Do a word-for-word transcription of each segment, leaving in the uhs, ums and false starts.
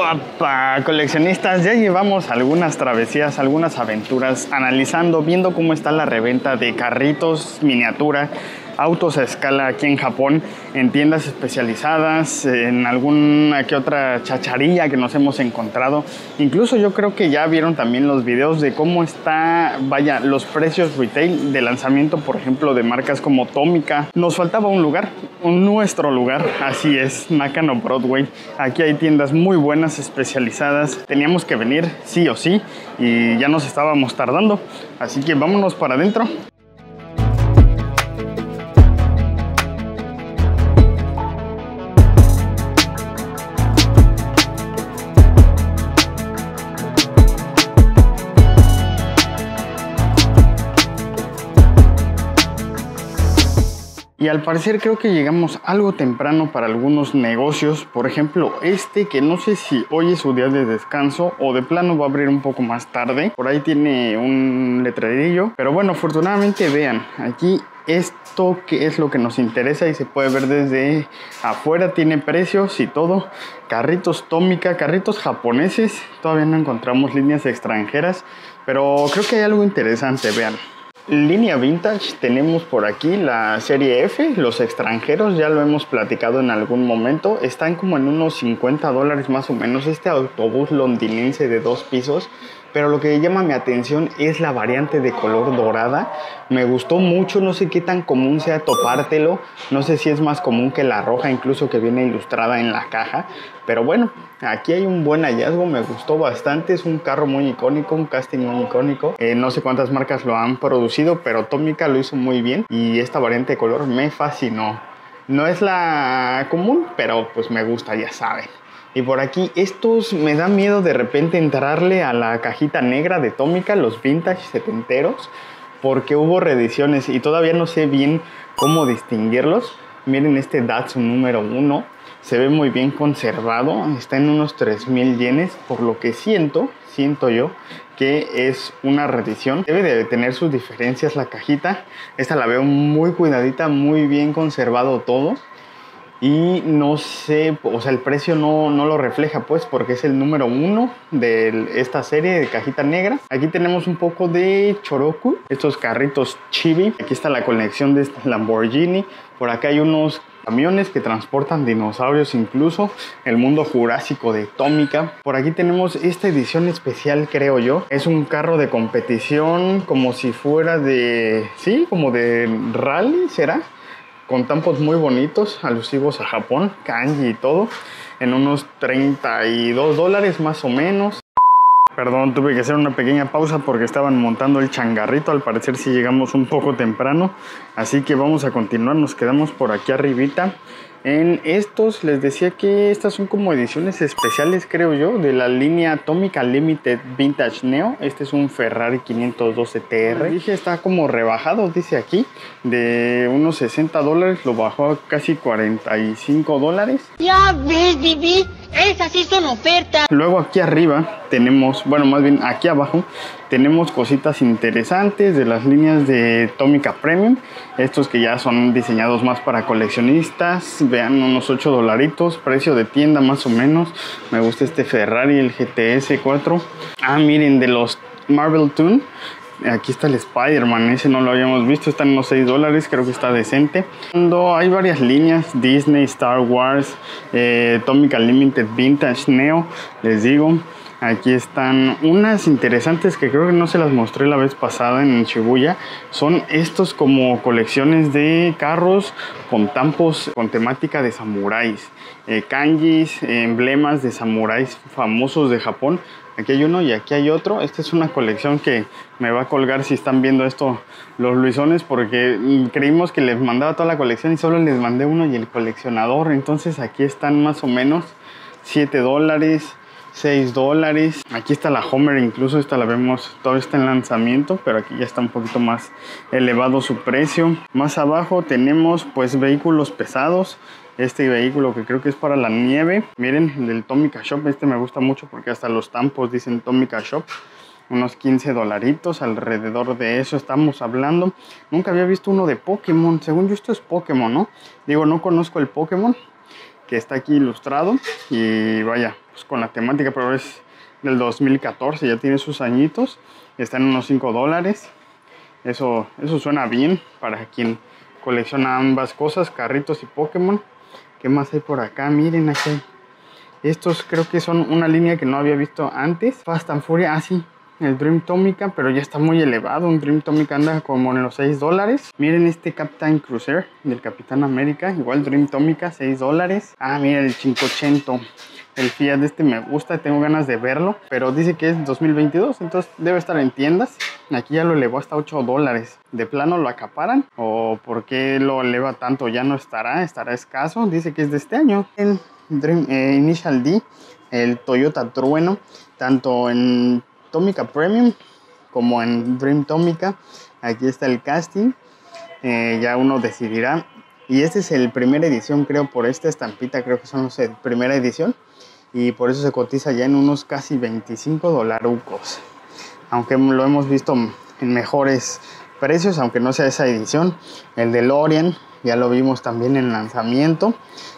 Opa, coleccionistas, ya llevamos algunas travesías, algunas aventuras, analizando, viendo cómo está la reventa de carritos miniatura, autos a escala aquí en Japón, en tiendas especializadas, en alguna que otra chacharilla que nos hemos encontrado. Incluso yo creo que ya vieron también los videos de cómo está, vaya, los precios retail de lanzamiento, por ejemplo, de marcas como Tomica. Nos faltaba un lugar, un nuestro lugar, así es, Nakano Broadway. Aquí hay tiendas muy buenas, especializadas. Teníamos que venir sí o sí y ya nos estábamos tardando, así que vámonos para adentro. Y al parecer creo que llegamos algo temprano para algunos negocios. Por ejemplo, este que no sé si hoy es su día de descanso o de plano va a abrir un poco más tarde. Por ahí tiene un letrerillo. Pero bueno, afortunadamente vean, aquí esto que es lo que nos interesa y se puede ver desde afuera. Tiene precios y todo. Carritos Tomica, carritos japoneses. Todavía no encontramos líneas extranjeras, pero creo que hay algo interesante, vean. Línea vintage, tenemos por aquí la serie F, los extranjeros, ya lo hemos platicado en algún momento, están como en unos cincuenta dólares más o menos, este autobús londinense de dos pisos. Pero lo que llama mi atención es la variante de color dorada. Me gustó mucho, no sé qué tan común sea topártelo. No sé si es más común que la roja, incluso que viene ilustrada en la caja. Pero bueno, aquí hay un buen hallazgo, me gustó bastante. Es un carro muy icónico, un casting muy icónico. Eh, no sé cuántas marcas lo han producido, pero Tomica lo hizo muy bien. Y esta variante de color me fascinó. No es la común, pero pues me gusta, ya saben. Y por aquí, estos me da miedo de repente entrarle a la cajita negra de Tomica, los vintage setenteros, porque hubo reediciones y todavía no sé bien cómo distinguirlos. Miren este Datsun número uno, se ve muy bien conservado, está en unos tres mil yenes, por lo que siento, siento yo, que es una reedición. Debe de tener sus diferencias la cajita, esta la veo muy cuidadita, muy bien conservado todo. Y no sé, o sea, el precio no, no lo refleja pues porque es el número uno de esta serie de cajita negra. Aquí tenemos un poco de Choroku, estos carritos chibi. Aquí está la colección de este Lamborghini. Por acá hay unos camiones que transportan dinosaurios, incluso el mundo jurásico de Tomica. Por aquí tenemos esta edición especial, creo yo. Es un carro de competición como si fuera de, sí, como de rally, ¿será? Con tampos muy bonitos, alusivos a Japón, kanji y todo, en unos treinta y dos dólares más o menos. Perdón, tuve que hacer una pequeña pausa porque estaban montando el changarrito, al parecer sí llegamos un poco temprano, así que vamos a continuar, nos quedamos por aquí arribita. En estos les decía que estas son como ediciones especiales, creo yo, de la línea Tomica Limited Vintage Neo. Este es un Ferrari quinientos doce T R. Dije, está como rebajado, dice aquí, de unos sesenta dólares, lo bajó a casi cuarenta y cinco dólares. Ya ves, Vivi, esas sí son ofertas. Luego aquí arriba tenemos, bueno, más bien aquí abajo, tenemos cositas interesantes de las líneas de Tomica Premium. Estos que ya son diseñados más para coleccionistas. Vean, unos ocho dolaritos, precio de tienda más o menos. Me gusta este Ferrari, el G T S cuatro. Ah, miren, de los Marvel Toon. Aquí está el Spider-Man, ese no lo habíamos visto, está en unos seis dólares, creo que está decente. Hay varias líneas, Disney, Star Wars, eh, Tomica Limited Vintage Neo, les digo. Aquí están unas interesantes que creo que no se las mostré la vez pasada en Shibuya. Son estos como colecciones de carros con tampos con temática de samuráis. Eh, kanjis, eh, emblemas de samuráis famosos de Japón. Aquí hay uno y aquí hay otro. Esta es una colección que me va a colgar si están viendo esto los luisones, porque creímos que les mandaba toda la colección y solo les mandé uno y el coleccionador. Entonces aquí están más o menos siete dólares, seis dólares. Aquí está la Homer, incluso esta la vemos, todavía está en lanzamiento, pero aquí ya está un poquito más elevado su precio. Más abajo tenemos pues vehículos pesados. Este vehículo que creo que es para la nieve. Miren, del Tomica Shop, este me gusta mucho porque hasta los tampos dicen Tomica Shop. Unos quince dolaritos, alrededor de eso estamos hablando. Nunca había visto uno de Pokémon, según yo esto es Pokémon, ¿no? Digo, no conozco el Pokémon. que está aquí ilustrado y vaya, pues con la temática, pero es del dos mil catorce, ya tiene sus añitos, está en unos cinco dólares. Eso, eso suena bien para quien colecciona ambas cosas, carritos y Pokémon. ¿Qué más hay por acá? Miren, aquí hay. Estos creo que son una línea que no había visto antes. Fast and Furious, ah sí, el Dream Tomica, pero ya está muy elevado. Un Dream Tomica anda como en los seis dólares. Miren este Captain Cruiser del Capitán América, igual Dream Tomica, seis dólares. Ah, mira el cincuecento. El Fiat de este me gusta, tengo ganas de verlo, pero dice que es dos mil veintidós, entonces debe estar en tiendas. Aquí ya lo elevó hasta ocho dólares. ¿De plano lo acaparan? ¿O por qué lo eleva tanto? ¿Ya no estará? ¿Estará escaso? Dice que es de este año. El Dream, eh, Initial D, el Toyota Trueno, tanto en Tomica Premium como en Dream Tomica. Aquí está el casting, eh, ya uno decidirá. Y este es el primera edición, creo, por esta estampita, creo que son, no sé, primera edición. Y por eso se cotiza ya en unos casi veinticinco dolarucos. Aunque lo hemos visto en mejores precios, aunque no sea esa edición. El DeLorean, ya lo vimos también en lanzamiento.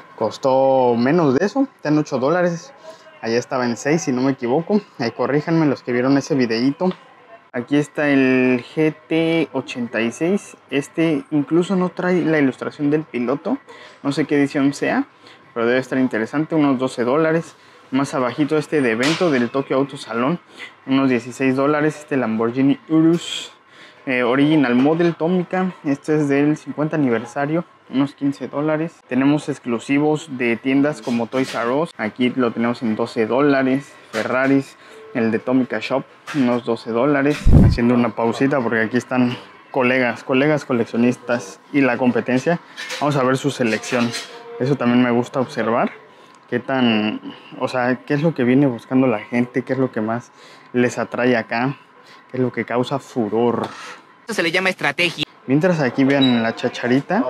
Costó menos de eso, está en ocho dólares. Allá estaba en seis, si no me equivoco. Ahí corríjanme los que vieron ese videíto. Aquí está el G T ochenta y seis. Este incluso no trae la ilustración del piloto. No sé qué edición sea, pero debe estar interesante. Unos doce dólares. Más abajito este de evento del Tokyo Auto Salón. Unos dieciséis dólares. Este Lamborghini Urus eh, Original Model Tomica. Este es del cincuenta aniversario. Unos quince dólares. Tenemos exclusivos de tiendas como Toys R Us. Aquí lo tenemos en doce dólares. Ferraris. El de Tomica Shop, unos doce dólares. Haciendo una pausita porque aquí están colegas, colegas coleccionistas y la competencia. Vamos a ver su selección. Eso también me gusta observar. Qué tan, o sea, qué es lo que viene buscando la gente, qué es lo que más les atrae acá, qué es lo que causa furor. Esto se le llama estrategia. Mientras aquí vean la chacharita,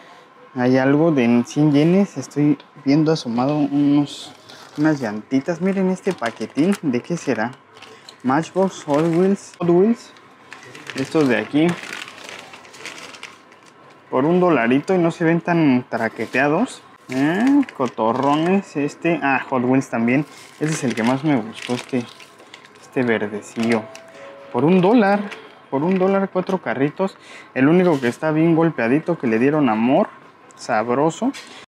hay algo de cien yenes. Estoy viendo asomado unos... unas llantitas. Miren este paquetín. ¿De qué será? Matchbox, Hot Wheels. Hot Wheels. Estos de aquí. Por un dolarito y no se ven tan traqueteados. ¿Eh? Cotorrones. Este. Ah, Hot Wheels también. Este es el que más me gustó. Este, este verdecillo. Por un dólar. Por un dólar, cuatro carritos. El único que está bien golpeadito, que le dieron amor. Sabroso.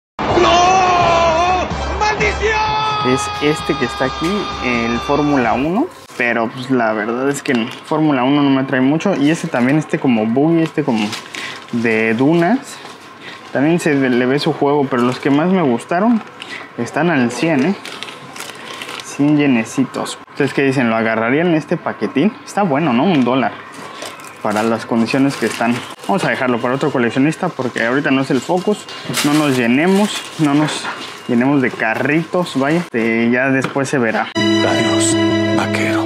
¡No! ¡Maldición! Es este que está aquí, el Fórmula uno. Pero pues la verdad es que Fórmula uno no me atrae mucho. Y este también, este como buggy, este como de dunas. También se le ve su juego, pero los que más me gustaron están al cien, ¿eh? cien yenecitos. ¿Ustedes qué dicen? ¿Lo agarrarían este paquetín? Está bueno, ¿no? Un dólar. Para las condiciones que están. Vamos a dejarlo para otro coleccionista porque ahorita no es el focus. No nos llenemos, no nos llenemos de carritos, vaya. Este, ya después se verá. Danos, vaquero.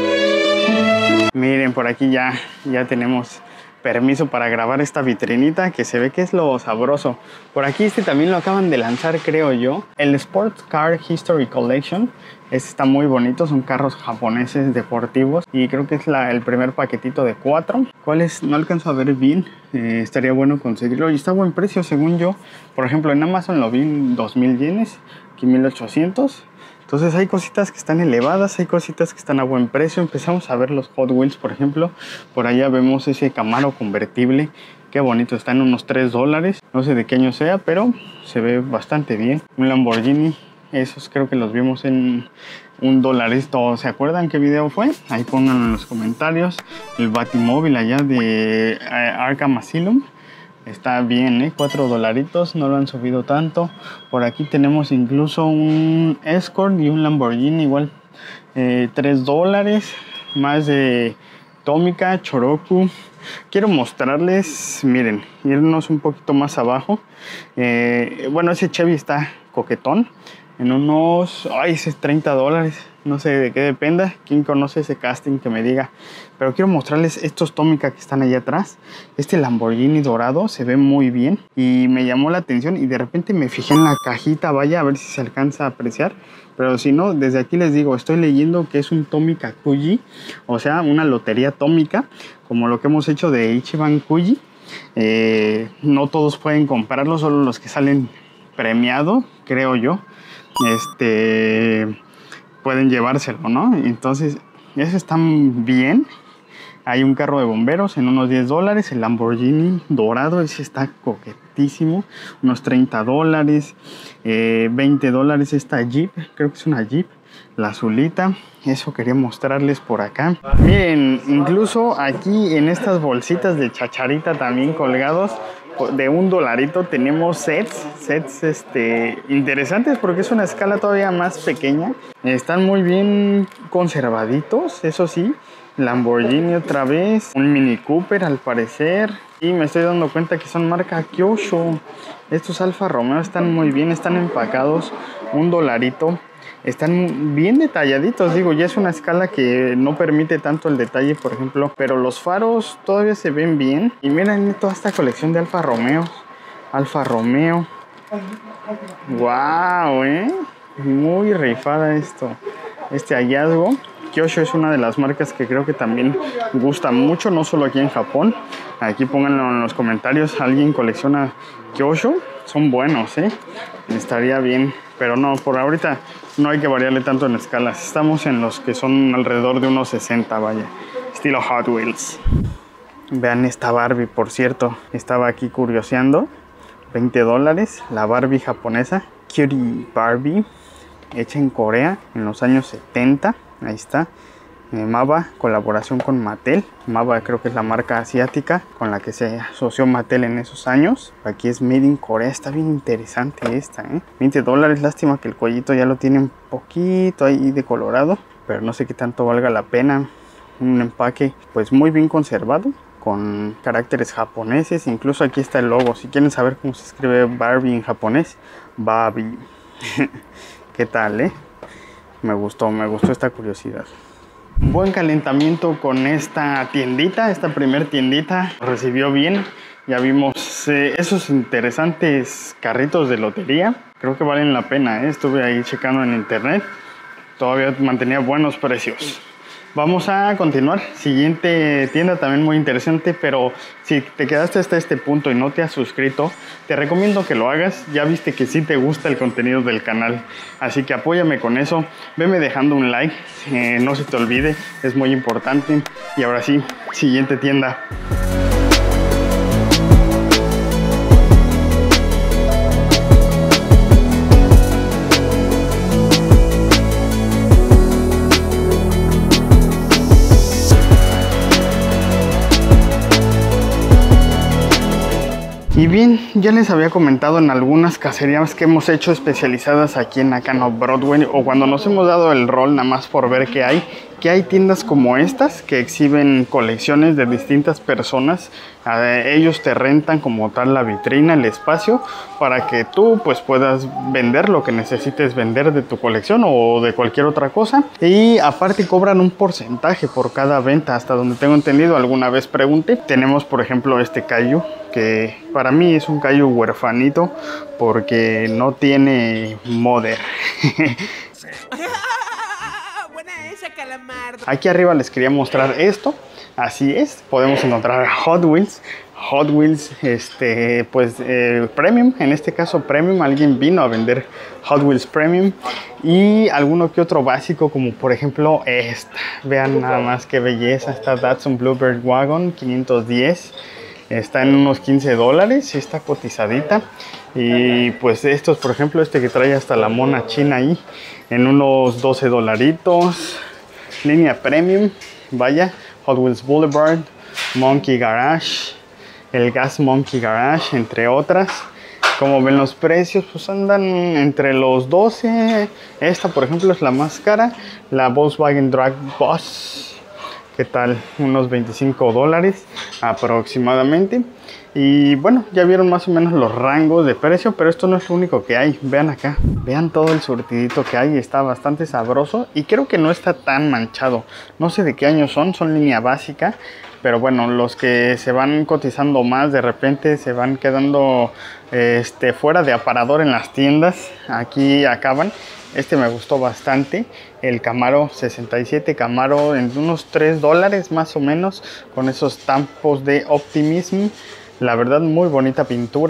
Miren, por aquí ya, ya tenemos permiso para grabar esta vitrinita que se ve que es lo sabroso. Por aquí este también lo acaban de lanzar, creo yo. El Sports Car History Collection. Este está muy bonito, son carros japoneses deportivos y creo que es la, el primer paquetito de cuatro. ¿Cuáles? No alcanzo a ver bien, eh, estaría bueno conseguirlo y está a buen precio según yo. Por ejemplo, en Amazon lo vi en dos mil yenes, aquí mil ochocientos. Entonces hay cositas que están elevadas, hay cositas que están a buen precio. Empezamos a ver los Hot Wheels, por ejemplo. Por allá vemos ese Camaro convertible. Qué bonito, está en unos tres dólares. No sé de qué año sea, pero se ve bastante bien. Un Lamborghini, esos creo que los vimos en un dólar. Esto, ¿se acuerdan qué video fue? Ahí pónganlo en los comentarios. El Batimóvil allá de Arkham Asylum. Está bien, ¿eh? cuatro dolaritos, no lo han subido tanto. Por aquí tenemos incluso un Escort y un Lamborghini, igual eh, tres dólares. Más de Tomica, Choroku. Quiero mostrarles, miren, irnos un poquito más abajo. Eh, bueno, ese Chevy está coquetón. En unos, ay, ese es treinta dólares. No sé de qué dependa. ¿Quién conoce ese casting que me diga? Pero quiero mostrarles estos Tomica que están allá atrás. Este Lamborghini dorado se ve muy bien. Y me llamó la atención y de repente me fijé en la cajita. Vaya, a ver si se alcanza a apreciar. Pero si no, desde aquí les digo, estoy leyendo que es un Tomica Kuji. O sea, una lotería Tomica. Como lo que hemos hecho de Ichiban Kuji. Eh, no todos pueden comprarlo, solo los que salen premiado, creo yo, este, pueden llevárselo, ¿no? Entonces, esos están bien. Hay un carro de bomberos en unos diez dólares, el Lamborghini dorado, ese está coquetísimo, unos treinta dólares, eh, veinte dólares esta Jeep, creo que es una Jeep, la azulita, eso quería mostrarles por acá. Miren, incluso aquí en estas bolsitas de chacharita también colgados, de un dolarito tenemos sets, sets este, interesantes porque es una escala todavía más pequeña. Están muy bien conservaditos, eso sí. Lamborghini otra vez, un Mini Cooper al parecer. Y me estoy dando cuenta que son marca Kyosho. Estos Alfa Romeo están muy bien, están empacados, un dolarito. Están bien detalladitos, digo, ya es una escala que no permite tanto el detalle, por ejemplo, pero los faros todavía se ven bien. Y miren toda esta colección de Alfa Romeo, Alfa Romeo. Wow, eh, muy rifada esto, este hallazgo. Kyosho es una de las marcas que creo que también gusta mucho, no solo aquí en Japón. Aquí pónganlo en los comentarios, ¿alguien colecciona Kyosho? Son buenos, ¿eh? Estaría bien, pero no, por ahorita no hay que variarle tanto en escalas. Estamos en los que son alrededor de unos sesenta, vaya, estilo Hot Wheels. Vean esta Barbie, por cierto, estaba aquí curioseando. veinte dólares, la Barbie japonesa, Cutie Barbie, hecha en Corea en los años setenta. Ahí está, eh, Maba, colaboración con Mattel. Maba creo que es la marca asiática con la que se asoció Mattel en esos años. Aquí es Made in Corea, está bien interesante esta, ¿eh? veinte dólares, lástima que el cuellito ya lo tiene un poquito ahí decolorado, pero no sé qué tanto valga la pena. Un empaque pues muy bien conservado, con caracteres japoneses, incluso aquí está el logo. Si quieren saber cómo se escribe Barbie en japonés, Barbie. ¿Qué tal, eh? Me gustó, me gustó esta curiosidad. Buen calentamiento con esta tiendita, esta primer tiendita recibió bien. Ya vimos eh, esos interesantes carritos de lotería. Creo que valen la pena, ¿eh? Estuve ahí checando en internet. Todavía mantenía buenos precios. Vamos a continuar. Siguiente tienda también muy interesante, pero si te quedaste hasta este punto y no te has suscrito, te recomiendo que lo hagas. Ya viste que sí te gusta el contenido del canal, así que apóyame con eso. Veme dejando un like, eh, no se te olvide, es muy importante. Y ahora sí, siguiente tienda. Y bien, ya les había comentado en algunas cacerías que hemos hecho especializadas aquí en Nakano Broadway, o cuando nos hemos dado el rol nada más por ver qué hay, que hay tiendas como estas que exhiben colecciones de distintas personas. Eh, ellos te rentan como tal la vitrina, el espacio, para que tú pues puedas vender lo que necesites vender de tu colección o de cualquier otra cosa. Y aparte cobran un porcentaje por cada venta, hasta donde tengo entendido. Alguna vez pregunté. Tenemos por ejemplo este Kaiju, que para mí es un Kaiju huerfanito porque no tiene modder. Aquí arriba les quería mostrar esto. Así es, podemos encontrar Hot Wheels. Hot Wheels, este, pues eh, Premium, en este caso Premium. Alguien vino a vender Hot Wheels Premium. Y alguno que otro básico, como por ejemplo esta. Vean nada más qué belleza. Esta Datsun Bluebird Wagon quinientos diez. Está en unos quince dólares, está cotizadita. Y pues estos, por ejemplo, este que trae hasta la mona china ahí, en unos doce dolaritos. Línea Premium, vaya. Hot Wheels Boulevard, Monkey Garage, el Gas Monkey Garage, entre otras. Como ven los precios, pues andan entre los doce. Esta, por ejemplo, es la más cara. La Volkswagen Drag Bus. ¿Qué tal? Unos veinticinco dólares aproximadamente. Y bueno, ya vieron más o menos los rangos de precio, pero esto no es lo único que hay. Vean acá, vean todo el surtidito que hay, está bastante sabroso y creo que no está tan manchado. No sé de qué año son, son línea básica, pero bueno, los que se van cotizando más de repente se van quedando este, fuera de aparador en las tiendas. Aquí acaban. Este me gustó bastante, el Camaro sesenta y siete Camaro, en unos tres dólares más o menos, con esos tampos de Optimism. La verdad, muy bonita pintura.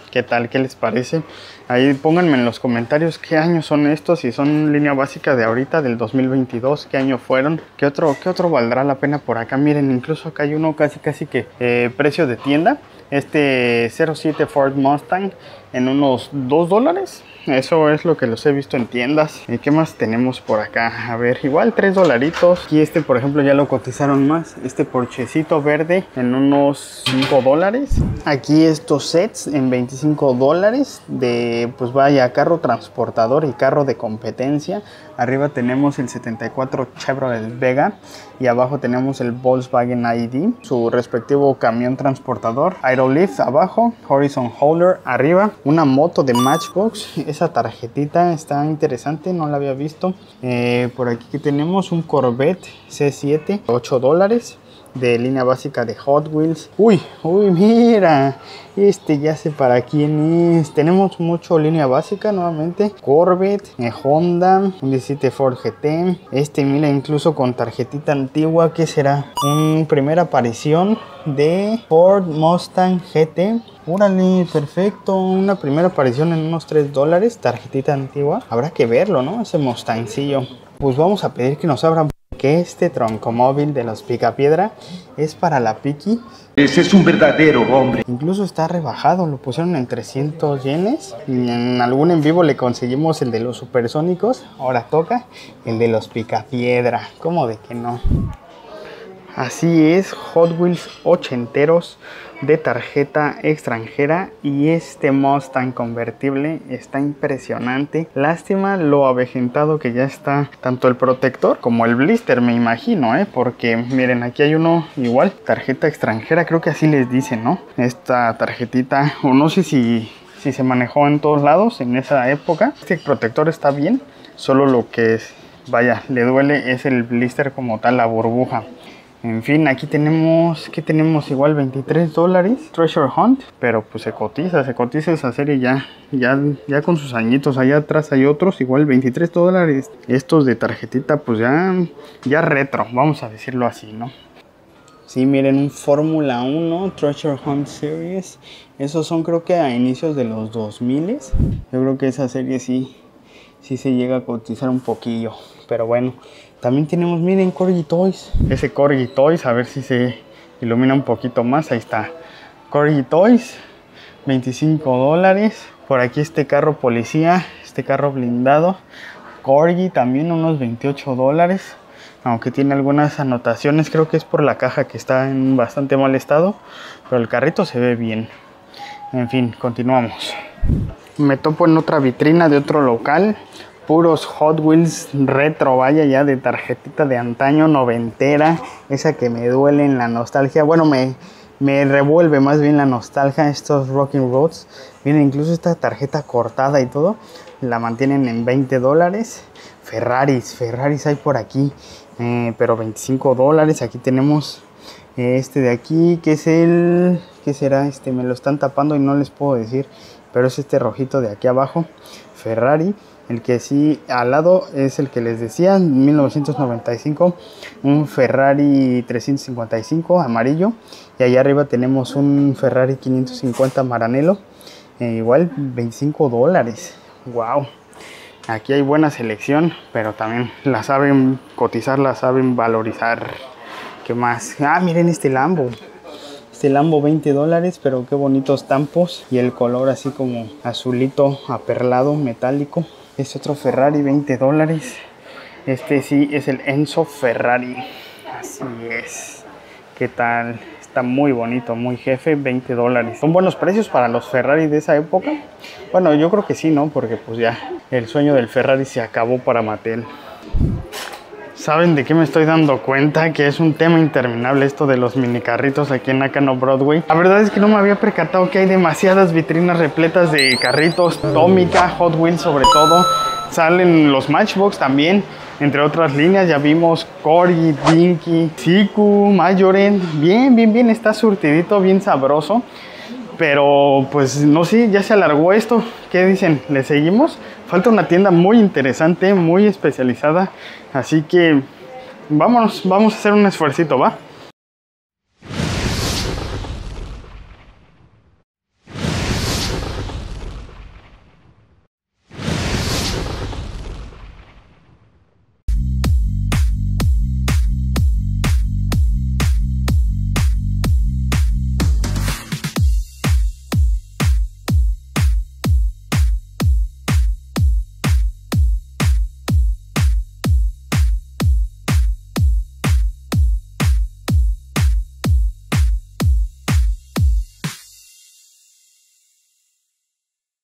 ¿Qué tal? ¿Qué les parece? Ahí pónganme en los comentarios qué años son estos, si son línea básica de ahorita, del dos mil veintidós, qué año fueron, qué otro, qué otro valdrá la pena por acá. Miren, incluso acá hay uno casi casi que eh, precio de tienda. Este cero siete Ford Mustang en unos dos dólares. Eso es lo que los he visto en tiendas. ¿Y qué más tenemos por acá? A ver, igual tres dolaritos. Aquí este, por ejemplo, ya lo cotizaron más. Este Porschecito verde en unos cinco dólares. Aquí estos sets en veinticinco dólares. De, pues vaya, carro transportador y carro de competencia. Arriba tenemos el setenta y cuatro Chevrolet Vega. Y abajo tenemos el Volkswagen I D. Su respectivo camión transportador. Aerolift abajo. Horizon Hauler arriba. Una moto de Matchbox. Esa tarjetita está interesante, no la había visto. Eh, por aquí que tenemos un Corvette C siete, ocho dólares. De línea básica de Hot Wheels. Uy, uy, mira. Este ya sé para quién es. Tenemos mucho línea básica nuevamente. Corvette, eh, Honda, un diecisiete Ford G T. Este, mira, incluso con tarjetita antigua. ¿Qué será? Un primera aparición de Ford Mustang G T. Órale, perfecto. Una primera aparición en unos tres dólares. Tarjetita antigua. Habrá que verlo, ¿no? Ese Mustangcillo. Pues vamos a pedir que nos abran. Que este troncomóvil de los Picapiedra es para la Piki. Ese es un verdadero hombre. Incluso está rebajado, lo pusieron en trescientos yenes. Y en algún en vivo le conseguimos el de los supersónicos. Ahora toca el de los Picapiedra. ¿Cómo de que no? Así es, Hot Wheels ochenteros de tarjeta extranjera. Y este Mustang convertible está impresionante. Lástima lo avejentado que ya está tanto el protector como el blister, me imagino, ¿eh? Porque miren, aquí hay uno igual, tarjeta extranjera, creo que así les dicen, ¿no? Esta tarjetita, o no sé si, si se manejó en todos lados en esa época. Este protector está bien, solo lo que es, vaya, le duele es el blister como tal, la burbuja. En fin, aquí tenemos, ¿qué tenemos? Igual veintitrés dólares, Treasure Hunt, pero pues se cotiza, se cotiza esa serie ya, ya, ya con sus añitos. Allá atrás hay otros, igual veintitrés dólares. Estos de tarjetita, pues ya, ya retro, vamos a decirlo así, ¿no? Sí, miren, un Fórmula uno Treasure Hunt Series. Esos son creo que a inicios de los dos mil. Yo creo que esa serie sí, sí se llega a cotizar un poquillo, pero bueno. También tenemos, miren, Corgi Toys. Ese Corgi Toys, a ver si se ilumina un poquito más. Ahí está. Corgi Toys, veinticinco dólares. Por aquí este carro policía, este carro blindado. Corgi también unos veintiocho dólares. Aunque tiene algunas anotaciones, creo que es por la caja que está en bastante mal estado. Pero el carrito se ve bien. En fin, continuamos. Me topo en otra vitrina de otro local. Puros Hot Wheels retro, vaya, ya de tarjetita de antaño, noventera. Esa que me duele en la nostalgia. Bueno, me, me revuelve más bien la nostalgia. Estos Rocking Roads. Miren, incluso esta tarjeta cortada y todo. La mantienen en veinte dólares. Ferraris, Ferraris hay por aquí. Eh, pero veinticinco dólares. Aquí tenemos este de aquí. Que es el... ¿Qué será? Este me lo están tapando y no les puedo decir. Pero es este rojito de aquí abajo. Ferrari. El que sí al lado es el que les decía, mil novecientos noventa y cinco, un Ferrari trescientos cincuenta y cinco amarillo. Y allá arriba tenemos un Ferrari quinientos cincuenta Maranello, eh, igual veinticinco dólares. Wow, aquí hay buena selección, pero también la saben cotizar, la saben valorizar. ¿Qué más? Ah, miren este Lambo. Este Lambo veinte dólares, pero qué bonitos tampos. Y el color así como azulito aperlado, metálico. Este otro Ferrari, veinte dólares. Este sí es el Enzo Ferrari. Así es. ¿Qué tal? Está muy bonito, muy jefe, veinte dólares. ¿Son buenos precios para los Ferrari de esa época? Bueno, yo creo que sí, ¿no? Porque pues ya el sueño del Ferrari se acabó para Mattel. ¿Saben de qué me estoy dando cuenta? Que es un tema interminable esto de los mini carritos aquí en Nakano Broadway. La verdad es que no me había percatado que hay demasiadas vitrinas repletas de carritos. Tomica, Hot Wheels sobre todo. Salen los Matchbox también, entre otras líneas. Ya vimos Corgi, Dinky, Siku, Majoren. Bien, bien, bien, está surtidito, bien sabroso. Pero pues no sé, ya se alargó esto. ¿Qué dicen? ¿Le seguimos? Falta una tienda muy interesante, muy especializada. Así que vámonos, vamos a hacer un esfuercito, ¿va?